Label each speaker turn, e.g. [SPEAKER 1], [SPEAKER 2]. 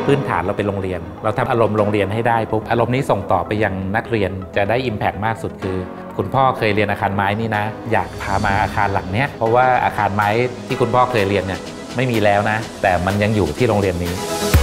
[SPEAKER 1] พื้นฐานเราเป็นโรงเรียนเราทำอารมณ์โรงเรียนให้ได้ปุ๊บอารมณ์นี้ส่งต่อไปยังนักเรียนจะได้ Impact มากสุดคือคุณพ่อเคยเรียนอาคารไม้นี่นะอยากพามาอาคารหลังเนี้ยเพราะว่าอาคารไม้ที่คุณพ่อเคยเรียนเนี่ยไม่มีแล้วนะแต่มันยังอยู่ที่โรงเรียนนี้